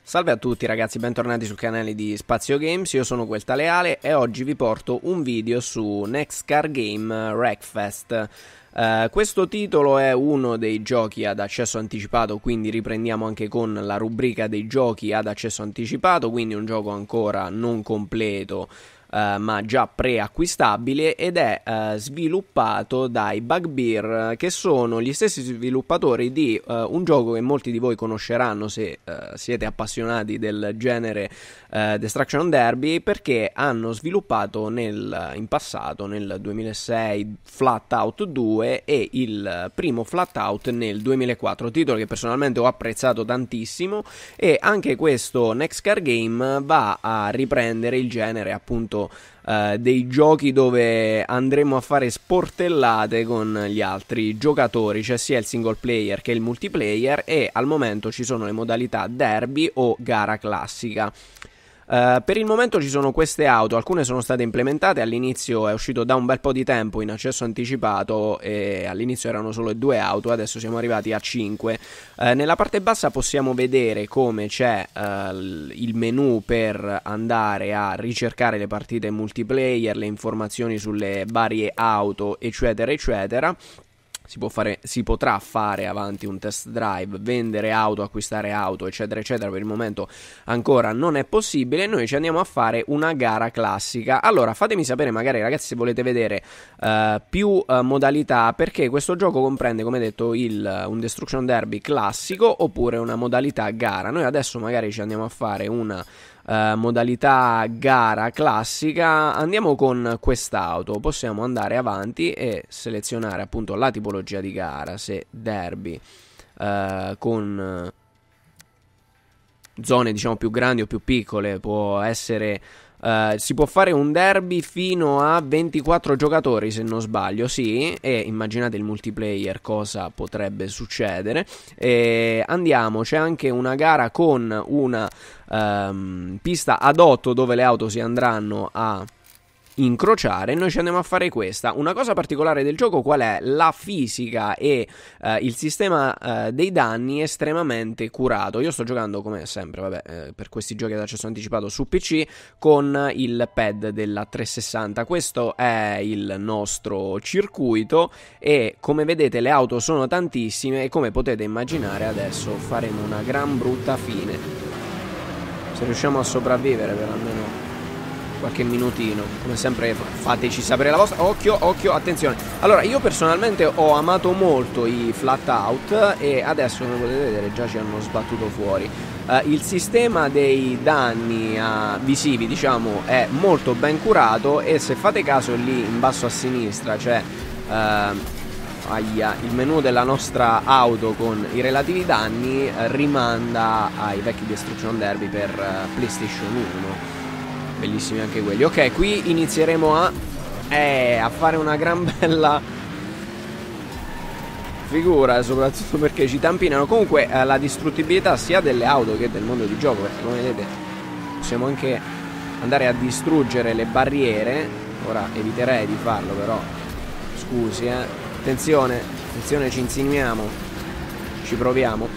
Salve a tutti ragazzi, bentornati sul canale di Spazio Games, io sono Gueltaleale e oggi vi porto un video su Next Car Game Wreckfest. Questo titolo è uno dei giochi ad accesso anticipato, quindi riprendiamo anche con la rubrica dei giochi ad accesso anticipato, quindi un gioco ancora non completo. Ma già preacquistabile ed è sviluppato dai Bugbear, che sono gli stessi sviluppatori di un gioco che molti di voi conosceranno se siete appassionati del genere Destruction Derby, perché hanno sviluppato in passato, nel 2006, Flatout 2 e il primo Flatout nel 2004, titolo che personalmente ho apprezzato tantissimo, e anche questo Next Car Game va a riprendere il genere appunto dei giochi dove andremo a fare sportellate con gli altri giocatori, cioè sia il single player che il multiplayer, e al momento ci sono le modalità derby o gara classica. Per il momento ci sono queste auto, alcune sono state implementate, all'inizio è uscito da un bel po' di tempo in accesso anticipato e all'inizio erano solo 2 auto, adesso siamo arrivati a 5. Nella parte bassa possiamo vedere come c'è il menu per andare a ricercare le partite multiplayer, le informazioni sulle varie auto, eccetera eccetera. Si potrà fare avanti un test drive, vendere auto, acquistare auto, eccetera eccetera. Per il momento ancora non è possibile. Noi ci andiamo a fare una gara classica. Allora fatemi sapere magari ragazzi se volete vedere più modalità, perché questo gioco comprende, come detto, un Destruction Derby classico oppure una modalità gara. Noi adesso magari ci andiamo a fare una modalità gara classica. Andiamo con quest'auto, possiamo andare avanti e selezionare appunto la tipologia di gara, se derby con zone diciamo più grandi o più piccole, può essere si può fare un derby fino a 24 giocatori se non sbaglio, sì, e immaginate il multiplayer cosa potrebbe succedere. Andiamo, c'è anche una gara con una pista ad 8 dove le auto si andranno a incrociare. Noi ci andiamo a fare questa. Una cosa particolare del gioco qual è? La fisica e il sistema dei danni estremamente curato. Io sto giocando come sempre, vabbè, per questi giochi ad accesso anticipato su PC con il pad della 360. Questo è il nostro circuito e come vedete le auto sono tantissime e come potete immaginare adesso faremo una gran brutta fine. Se riusciamo a sopravvivere per almeno qualche minutino, come sempre fateci sapere la vostra. Occhio, occhio, attenzione. Allora, io personalmente ho amato molto i flat out e adesso, come potete vedere, già ci hanno sbattuto fuori. Il sistema dei danni visivi, diciamo, è molto ben curato e se fate caso lì in basso a sinistra c'è il menu della nostra auto con i relativi danni, rimanda ai vecchi Destruction Derby per PlayStation 1. Bellissimi anche quelli. Ok, qui inizieremo a fare una gran bella figura, soprattutto perché ci tampinano. Comunque la distruttibilità sia delle auto che del mondo di gioco, perché come vedete possiamo anche andare a distruggere le barriere. Ora eviterei di farlo, però scusi, attenzione, attenzione, ci insinuiamo, ci proviamo.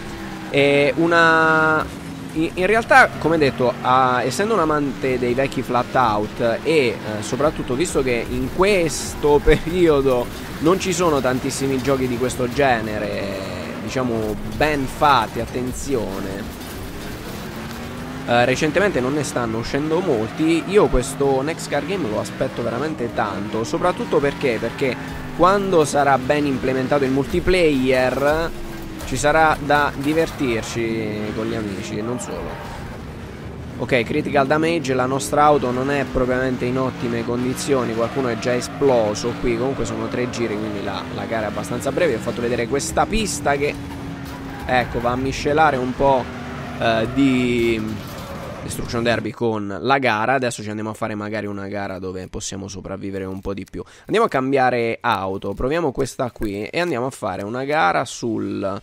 In realtà, come detto, essendo un amante dei vecchi flat out e soprattutto visto che in questo periodo non ci sono tantissimi giochi di questo genere, diciamo ben fatti, attenzione, recentemente non ne stanno uscendo molti, io questo Next Car Game lo aspetto veramente tanto, soprattutto perché quando sarà ben implementato il multiplayer ci sarà da divertirci con gli amici e non solo. Ok, critical damage, la nostra auto non è propriamente in ottime condizioni, qualcuno è già esploso qui, comunque sono 3 giri, quindi la gara è abbastanza breve. Vi ho fatto vedere questa pista che, ecco, va a miscelare un po' di Destruction Derby con la gara. Adesso ci andiamo a fare magari una gara dove possiamo sopravvivere un po' di più. Andiamo a cambiare auto, proviamo questa qui e andiamo a fare una gara sul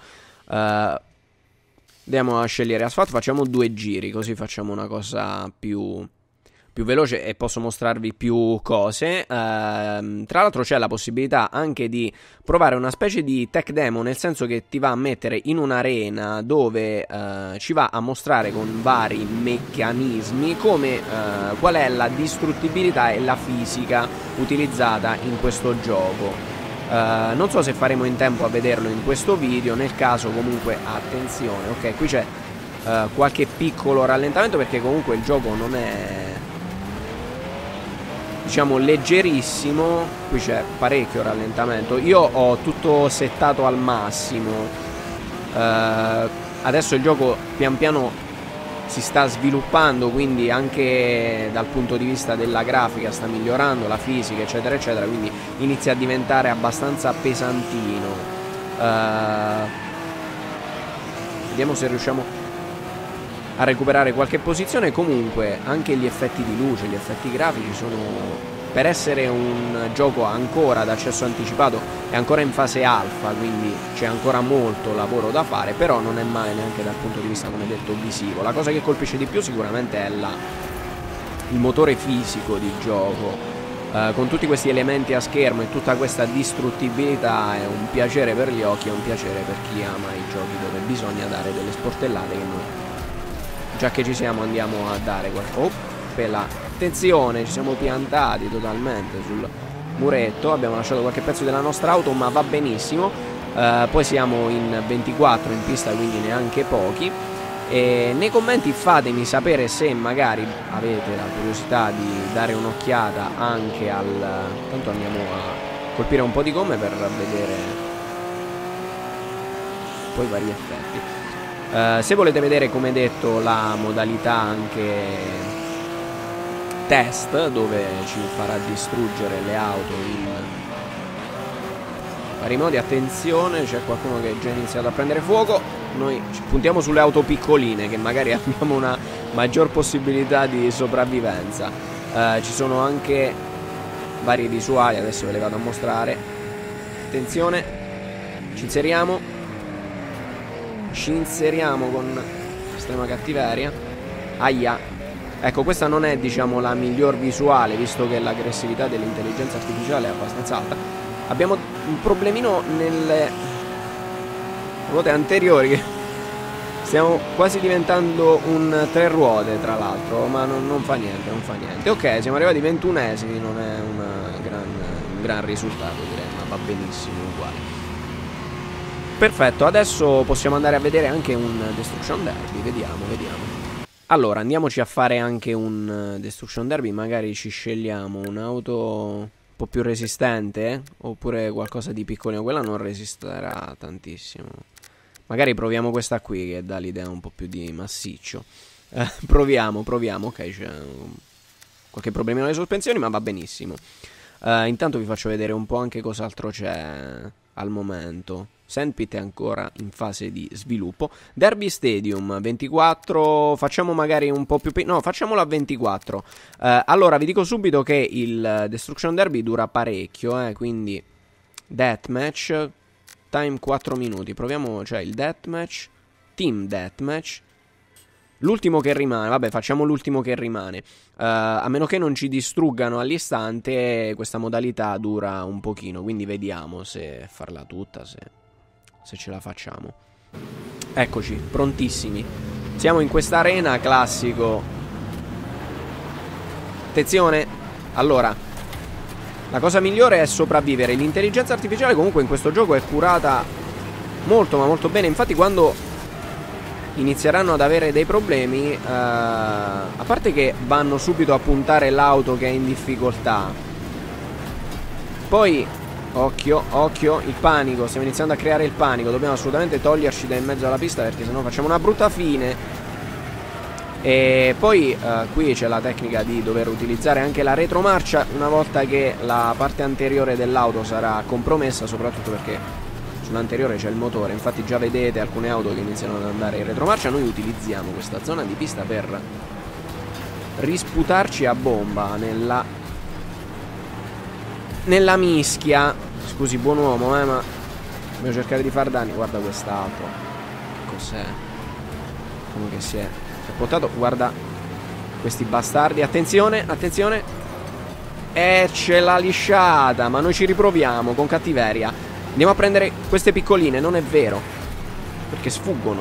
andiamo a scegliere asfalto, facciamo 2 giri, così facciamo una cosa più veloce e posso mostrarvi più cose. Tra l'altro c'è la possibilità anche di provare una specie di tech demo, nel senso che ti va a mettere in un'arena dove ci va a mostrare con vari meccanismi come qual è la distruttibilità e la fisica utilizzata in questo gioco. Non so se faremo in tempo a vederlo in questo video, nel caso comunque attenzione. Ok, qui c'è qualche piccolo rallentamento perché comunque il gioco non è, diciamo, leggerissimo. Qui c'è parecchio rallentamento. Io ho tutto settato al massimo. Adesso il gioco pian piano si sta sviluppando, quindi anche dal punto di vista della grafica sta migliorando, la fisica eccetera eccetera, quindi inizia a diventare abbastanza pesantino. Vediamo se riusciamo a recuperare qualche posizione. Comunque anche gli effetti di luce, gli effetti grafici sono, per essere un gioco ancora ad accesso anticipato, è ancora in fase alfa, quindi c'è ancora molto lavoro da fare, però non è male neanche dal punto di vista, come detto, visivo. La cosa che colpisce di più sicuramente è il motore fisico di gioco. Con tutti questi elementi a schermo e tutta questa distruttibilità è un piacere per gli occhi, è un piacere per chi ama i giochi dove bisogna dare delle sportellate, che noi, già che ci siamo, andiamo a dare attenzione, ci siamo piantati totalmente sul muretto, abbiamo lasciato qualche pezzo della nostra auto, ma va benissimo. Poi siamo in 24 in pista, quindi neanche pochi. E nei commenti fatemi sapere se magari avete la curiosità di dare un'occhiata anche tanto andiamo a colpire un po' di gomme per vedere poi vari effetti. Se volete vedere, come detto, la modalità anche test, dove ci farà distruggere le auto in vari modi, attenzione, c'è qualcuno che è già iniziato a prendere fuoco. Noi ci puntiamo sulle auto piccoline, che magari abbiamo una maggior possibilità di sopravvivenza. Ci sono anche varie visuali, adesso ve le vado a mostrare. Attenzione, ci inseriamo con estrema cattiveria. Aia. Ecco, questa non è, diciamo, la miglior visuale, visto che l'aggressività dell'intelligenza artificiale è abbastanza alta. Abbiamo un problemino nelle ruote anteriori, che stiamo quasi diventando un tre ruote, tra l'altro, ma non fa niente, non fa niente. Ok, siamo arrivati 21esimi, non è un gran risultato, direi, ma va benissimo uguale. Perfetto, adesso possiamo andare a vedere anche un Destruction Derby, vediamo. Allora, andiamoci a fare anche un Destruction Derby, magari ci scegliamo un'auto un po' più resistente, oppure qualcosa di piccolino. Quella non resisterà tantissimo. Magari proviamo questa qui, che dà l'idea un po' più di massiccio. Proviamo. Ok, c'è qualche problemino alle sospensioni, ma va benissimo. Intanto vi faccio vedere un po' anche cos'altro c'è al momento. Sandpit è ancora in fase di sviluppo. Derby Stadium 24. Facciamo magari un po' più no, facciamolo a 24. Allora vi dico subito che il Destruction Derby dura parecchio, quindi Deathmatch, time 4 minuti. Proviamo, cioè, il Deathmatch, Team Deathmatch, l'ultimo che rimane. Vabbè, facciamo l'ultimo che rimane. A meno che non ci distruggano all'istante, questa modalità dura un pochino, quindi vediamo se farla tutta, se ce la facciamo. Eccoci, prontissimi. Siamo in questa arena, classico. Attenzione. Allora, la cosa migliore è sopravvivere. L'intelligenza artificiale comunque in questo gioco è curata molto ma molto bene. Infatti quando inizieranno ad avere dei problemi, a parte che vanno subito a puntare l'auto che è in difficoltà, poi occhio, il panico, stiamo iniziando a creare il panico, dobbiamo assolutamente toglierci da in mezzo alla pista, perché sennò facciamo una brutta fine. E poi qui c'è la tecnica di dover utilizzare anche la retromarcia una volta che la parte anteriore dell'auto sarà compromessa, soprattutto perché sull'anteriore c'è il motore. Infatti già vedete alcune auto che iniziano ad andare in retromarcia. Noi utilizziamo questa zona di pista per risputarci a bomba nella mischia. Scusi, buon uomo, ma devo cercare di far danni. Guarda quest'auto, cos'è? Come che si è portato, guarda questi bastardi. Attenzione, attenzione. Ce l'ha lisciata, ma noi ci riproviamo con cattiveria. Andiamo a prendere queste piccoline, non è vero, perché sfuggono.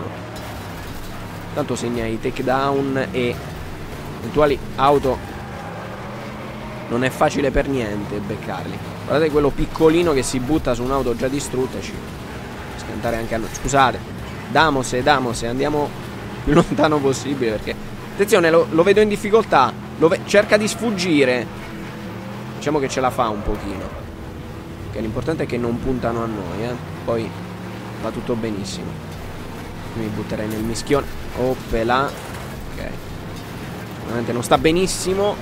Tanto segna i takedown e eventuali auto. Non è facile per niente beccarli. Guardate quello piccolino che si butta su un'auto già distrutta e ci scantare anche a noi. Scusate, Damose, andiamo più lontano possibile, perché attenzione, lo vedo in difficoltà. Cerca di sfuggire. Diciamo che ce la fa un pochino, che l'importante è che non puntano a noi, poi va tutto benissimo. Mi butterei nel mischione. Oppela. Ok, ovviamente non sta benissimo.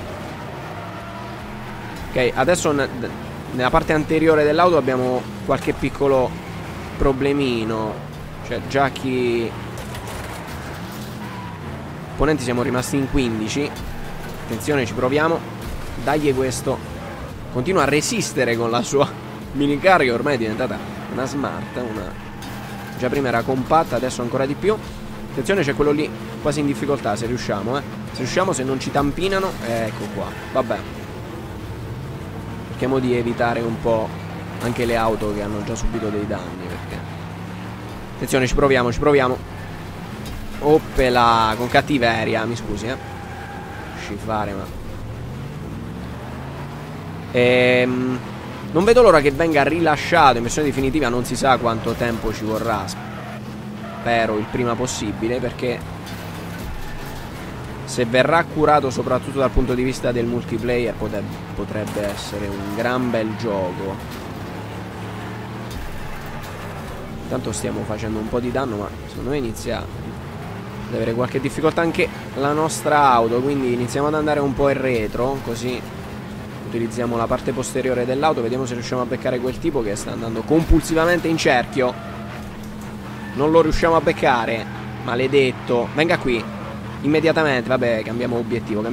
Ok, adesso nella parte anteriore dell'auto abbiamo qualche piccolo problemino. Cioè già chi opponenti siamo rimasti in 15. Attenzione, ci proviamo. Dagli questo. Continua a resistere con la sua minicarica, ormai è diventata una smart. Già prima era compatta, adesso ancora di più. Attenzione, c'è quello lì quasi in difficoltà, se riusciamo, Se riusciamo, se non ci tampinano. Ecco qua, vabbè. Cerchiamo di evitare un po' anche le auto che hanno già subito dei danni, perché... Attenzione, ci proviamo. Oppela, con cattiveria, mi scusi, Scifare, ma... non vedo l'ora che venga rilasciato in versione definitiva. Non si sa quanto tempo ci vorrà. Spero il prima possibile, perché se verrà curato soprattutto dal punto di vista del multiplayer potrebbe essere un gran bel gioco. Intanto stiamo facendo un po' di danno, ma secondo me inizia ad avere qualche difficoltà anche la nostra auto, quindi iniziamo ad andare un po' in retro, così utilizziamo la parte posteriore dell'auto. Vediamo se riusciamo a beccare quel tipo che sta andando compulsivamente in cerchio. Non lo riusciamo a beccare. Maledetto. Venga qui immediatamente. Vabbè, cambiamo obiettivo.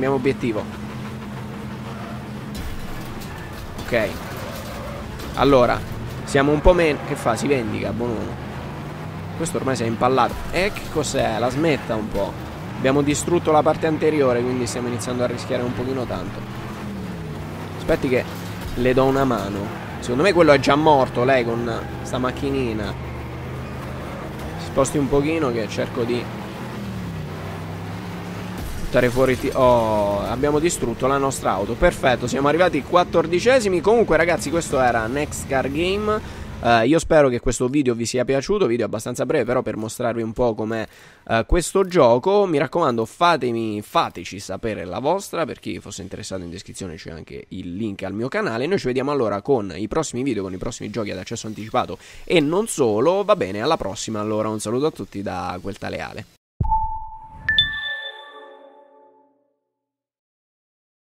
Ok. Allora, siamo un po' meno. Che fa? Si vendica, buono. Questo ormai si è impallato. E che cos'è? La smetta un po'. Abbiamo distrutto la parte anteriore, quindi stiamo iniziando a rischiare un pochino tanto. Aspetti che le do una mano. Secondo me quello è già morto, lei con sta macchinina. Si sposti un pochino, che cerco di buttare fuori. Oh, abbiamo distrutto la nostra auto. Perfetto, siamo arrivati 14esimi. Comunque ragazzi, questo era Next Car Game. Io spero che questo video vi sia piaciuto. Video abbastanza breve, però, per mostrarvi un po' com'è questo gioco. Mi raccomando, fateci sapere la vostra. Per chi fosse interessato, in descrizione c'è anche il link al mio canale. Noi ci vediamo allora con i prossimi video, con i prossimi giochi ad accesso anticipato e non solo. Va bene, alla prossima. Allora, un saluto a tutti da Quel Taleale.